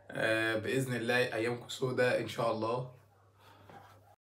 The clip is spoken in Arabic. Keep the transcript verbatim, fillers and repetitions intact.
آه، باذن الله ايامكم سودة ان شاء الله.